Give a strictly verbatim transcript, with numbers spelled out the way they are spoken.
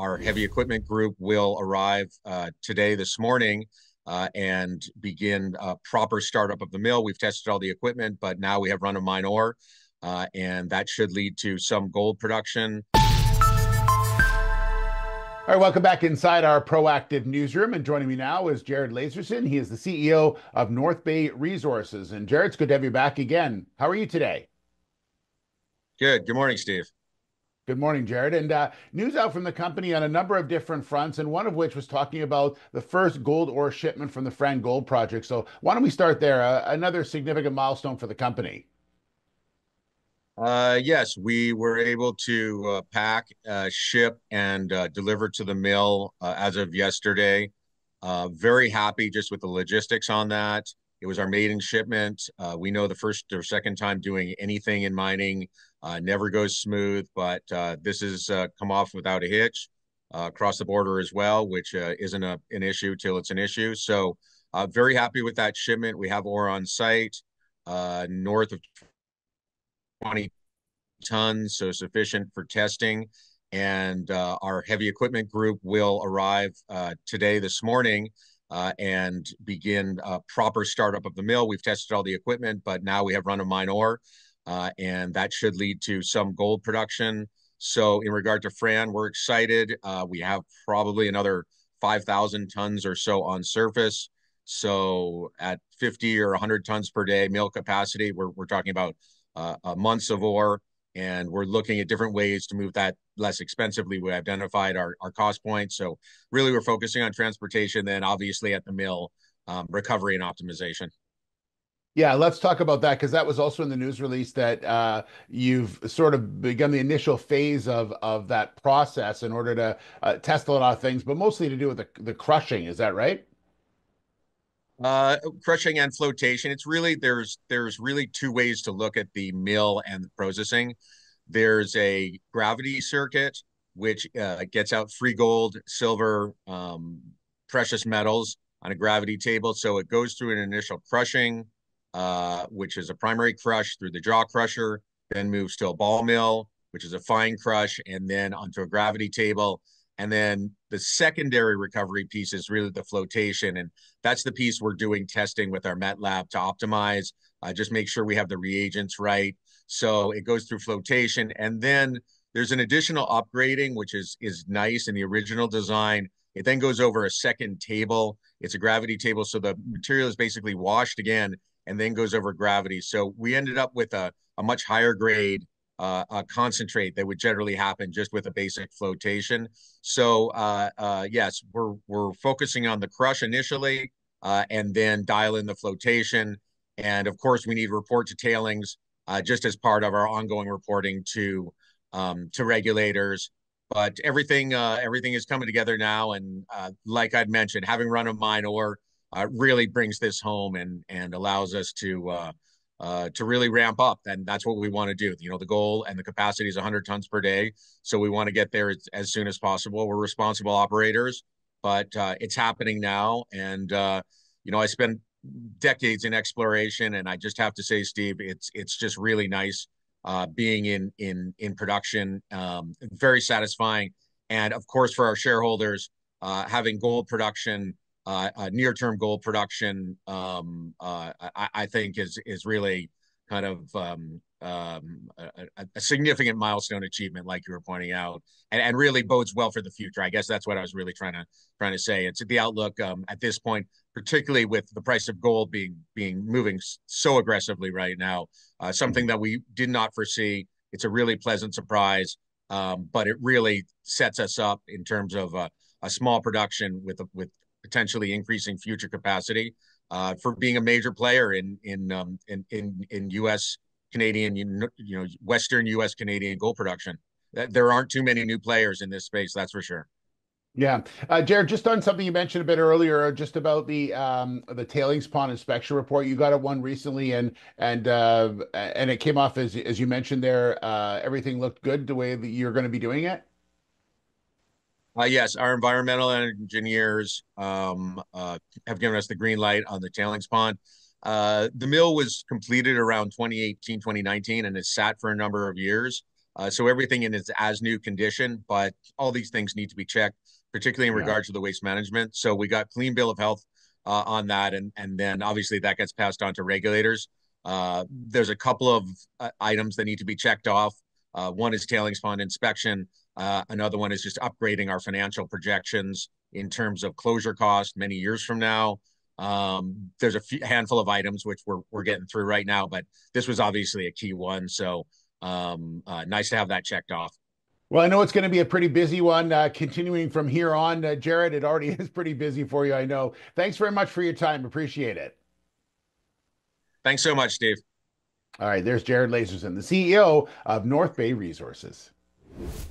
our heavy equipment group will arrive uh, today, this morning, uh, and begin a proper startup of the mill. We've tested all the equipment, but now we have run-of-mine ore, uh, and that should lead to some gold production. All right, welcome back inside our Proactive newsroom. And joining me now is Jared Lazerson. He is the C E O of North Bay Resources. And Jared, it's good to have you back again. How are you today? Good. Good morning, Steve. Good morning, Jared. And uh, news out from the company on a number of different fronts, and one of which was talking about the first gold ore shipment from the Fran Gold Project. So why don't we start there? Uh, another significant milestone for the company. Uh, yes, we were able to uh, pack, uh, ship, and uh, deliver to the mill uh, as of yesterday. Uh, very happy just with the logistics on that. It was our maiden shipment. Uh, we know the first or second time doing anything in mining uh, never goes smooth, but uh, this has uh, come off without a hitch uh, across the border as well, which uh, isn't a, an issue till it's an issue. So, uh, very happy with that shipment. We have ore on site, uh, north of twenty tons, so sufficient for testing. And uh, our heavy equipment group will arrive uh, today, this morning, uh, and begin a proper startup of the mill. We've tested all the equipment, but now we have run-of-mine ore, uh, and that should lead to some gold production. So in regard to Fran, we're excited. Uh, we have probably another five thousand tons or so on surface. So at fifty or one hundred tons per day mill capacity, we're, we're talking about uh, uh, months of ore, and we're looking at different ways to move that less expensively. We identified our, our cost points. So really we're focusing on transportation, then obviously at the mill, um, recovery and optimization. Yeah, let's talk about that because that was also in the news release that uh, you've sort of begun the initial phase of of that process in order to uh, test a lot of things, but mostly to do with the, the crushing. Is that right? Uh, crushing and flotation. It's really, there's there's really two ways to look at the mill and the processing. There's a gravity circuit, which uh, gets out free gold, silver, um, precious metals on a gravity table. So it goes through an initial crushing, uh, which is a primary crush through the jaw crusher, then moves to a ball mill, which is a fine crush, and then onto a gravity table. And then the secondary recovery piece is really the flotation. And that's the piece we're doing testing with our Met Lab to optimize, uh, just make sure we have the reagents right. So it goes through flotation, and then there's an additional upgrading, which is is nice in the original design. It then goes over a second table. It's a gravity table, so the material is basically washed again and then goes over gravity. So we ended up with a, a much higher grade uh, a concentrate that would generally happen just with a basic flotation. So uh, uh, yes, we're we're focusing on the crush initially, uh, and then dial in the flotation. And of course, we need report to tailings uh, just as part of our ongoing reporting to um, to regulators. But everything uh, everything is coming together now, and uh, like I'd mentioned, having run of mine ore uh, really brings this home and and allows us to uh, uh, to really ramp up, and that's what we want to do. You know, the goal and the capacity is one hundred tons per day, so we want to get there as, as soon as possible. We're responsible operators, but uh, it's happening now, and uh, you know, I spent decades in exploration, and I just have to say, Steve, it's it's just really nice uh, being in in in production. Um, very satisfying, and of course, for our shareholders, uh, having gold production, uh, uh, near-term gold production, um, uh, I, I think is is really kind of um, um, a, a significant milestone achievement, like you were pointing out, and, and really bodes well for the future. I guess that's what I was really trying to trying to say. It's the outlook um, at this point, particularly with the price of gold being being moving so aggressively right now, uh, something that we did not foresee. It's a really pleasant surprise, um, but it really sets us up in terms of uh, a small production with with potentially increasing future capacity uh, for being a major player in in um, in, in in U S Canadian, you know, Western U S Canadian gold production. There aren't too many new players in this space, that's for sure. Yeah, uh, Jared, just on something you mentioned a bit earlier, uh, just about the um, the tailings pond inspection report. You got it one recently, and and uh, and it came off as as you mentioned there. Uh, everything looked good the way that you're going to be doing it. Uh, yes, our environmental engineers um, uh, have given us the green light on the tailings pond. Uh, the mill was completed around twenty eighteen, twenty nineteen, and has sat for a number of years. Uh, so everything in its as new condition, but all these things need to be checked, particularly in Yeah. regards to the waste management. So we got clean bill of health uh, on that, and and then obviously that gets passed on to regulators. Uh, there's a couple of uh, items that need to be checked off. Uh, one is tailings pond inspection. Uh, another one is just upgrading our financial projections in terms of closure cost many years from now. Um, there's a few, handful of items which we're we're getting through right now, but this was obviously a key one. So um, uh, nice to have that checked off. Well, I know it's going to be a pretty busy one uh, continuing from here on. Uh, Jared, it already is pretty busy for you, I know. Thanks very much for your time. Appreciate it. Thanks so much, Steve. All right, there's Jared Lazerson, the C E O of North Bay Resources.